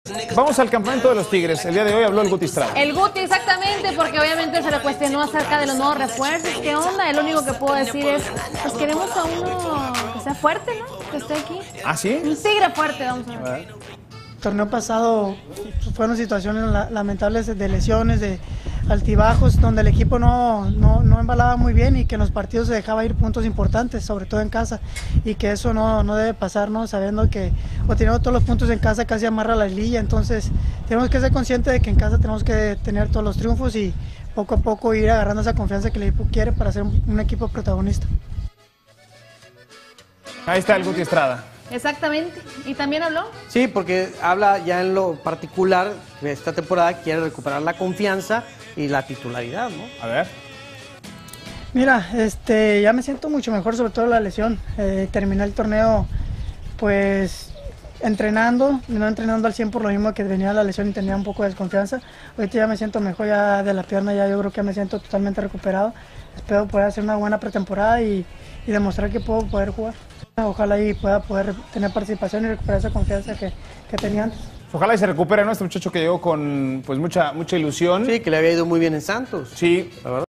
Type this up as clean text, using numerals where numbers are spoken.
Vamos al campamento de los Tigres. El día de hoy habló el Guti Estrada. El Guti, exactamente, porque obviamente se le cuestionó acerca de los nuevos refuerzos. ¿Qué onda? El único que puedo decir es, pues queremos a uno que sea fuerte, ¿no? Que esté aquí. ¿Ah, sí? Un tigre fuerte, vamos a ver. El torneo pasado fueron situaciones lamentables de lesiones, de altibajos, donde el equipo no embalaba muy bien y que en los partidos se dejaba ir puntos importantes, sobre todo en casa, y que eso no debe pasar, ¿no? Sabiendo que teniendo todos los puntos en casa casi amarra la liguilla. Entonces tenemos que ser conscientes de que en casa tenemos que tener todos los triunfos y poco a poco ir agarrando esa confianza que el equipo quiere para ser un equipo protagonista. Ahí está el Guti Estrada. Exactamente. ¿Y también habló? Sí, porque habla ya en lo particular de esta temporada, quiere recuperar la confianza y la titularidad, ¿no? A ver. Mira, ya me siento mucho mejor, sobre todo la lesión. Terminé el torneo, pues, entrenando, no entrenando al 100 por lo mismo que venía la lesión y tenía un poco de desconfianza. Ahorita ya me siento mejor ya de la pierna, ya yo creo que me siento totalmente recuperado. Espero poder hacer una buena pretemporada y demostrar que puedo poder jugar. Ojalá y pueda poder tener participación y recuperar esa confianza que tenía antes. Ojalá y se recupere nuestro muchacho que llegó con pues mucha ilusión. Sí, que le había ido muy bien en Santos. Sí, la verdad.